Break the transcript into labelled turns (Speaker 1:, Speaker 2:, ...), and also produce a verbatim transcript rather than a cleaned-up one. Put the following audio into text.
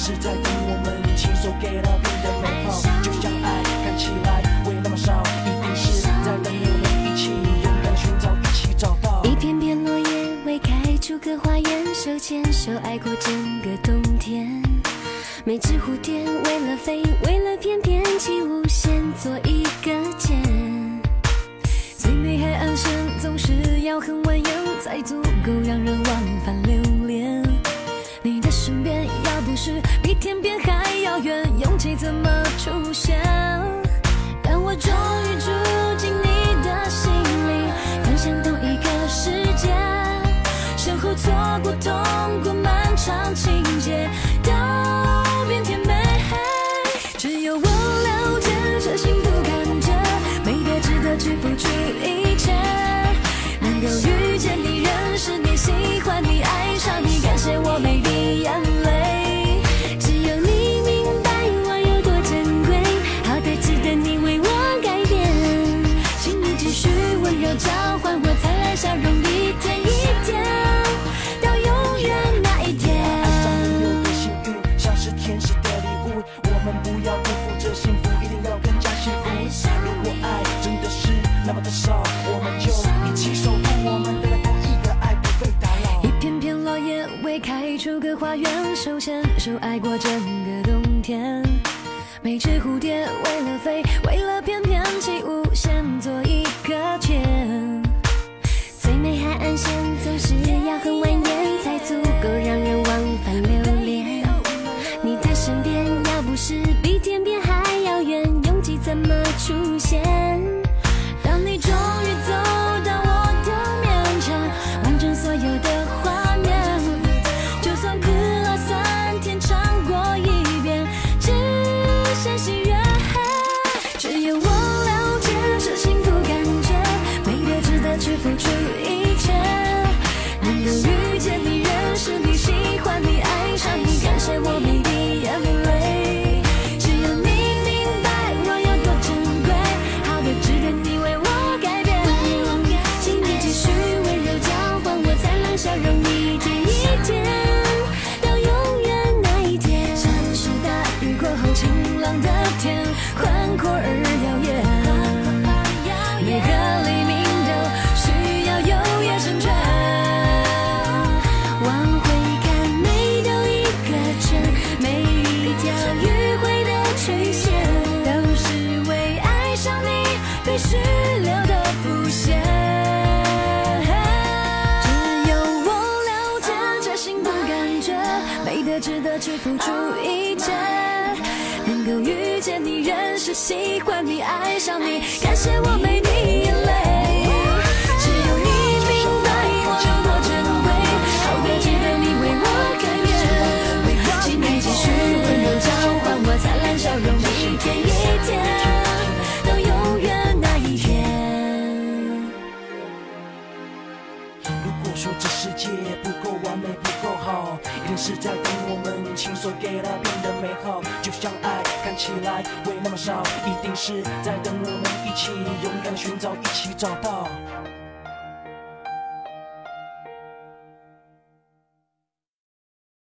Speaker 1: 是在等我们亲手给它变得美好。就像爱看起来会那么少，一定是在等我们一起勇敢寻找，一起找到。
Speaker 2: 一片片落叶为开出个花园，手牵手爱过整个冬天。每只蝴蝶为了飞，为了翩翩起舞，先做一个茧。最美海岸线总是要很蜿蜒，才足够让人往返留恋。你的身边要不是比天边还遥远，勇气怎么出现？让我终于住进你的心里，分享同一个世界，身后错过痛过漫长情节，都变甜美。只有我了解这幸福感觉，美得值得去付出一切。能够遇见你，认识你，喜欢你，爱上你，感谢我每滴眼泪。只有你明白我有多珍贵，好的值得你为我改变。请你继续温柔交换我灿烂笑容，一天一天到永远那一天。
Speaker 1: 爱上你有多幸运，像是天使的礼物，我们不要辜负这幸福，一定要更加幸福。如果爱真的是那么的少，我们就一起守护我们的同一个爱，不被打扰。
Speaker 2: 一片片落叶为开出个花园，手牵手爱过整个冬天。每只蝴蝶为了飞，为了翩翩起舞，先做一个茧。最美海岸线总是要很蜿蜒，才足够让人往返留恋。你的身边要不是比天边还遥远，勇气怎么出现？当你终于走到我的面前，完成所有的画面，就算哭了三天，唱过一遍，只剩喜悦。只有我了解这幸福感觉，美得值得去付出一切。能够遇见你，认识你，喜欢你，爱上你，感谢我每滴眼泪。只有你明白我有多珍贵，好的值得你为我改变。请你继续温柔交换我灿烂笑容，一天一天到永远那一天。像是大雨过后晴朗的天，宽阔而耀眼。每个黎明都需要有夜成全。往回看，每兜一个圈，每一条迂回的曲线，都是为爱上你被虚留的伏线。只有我了解这幸福感觉，美得值得去付出一切。能够遇见你，认识喜欢你，爱上你，感谢我每滴眼泪。只有你明白我有多珍贵，好的值得你为我改变。请你继续温柔交换我灿烂笑容，一天一天到永远那一天。
Speaker 1: 如果说这世界不够完美，不够好，一定是在等我们亲手给它变得美好。就像爱看起来会那么少，一定是在等我们一起勇敢寻找，一起找到。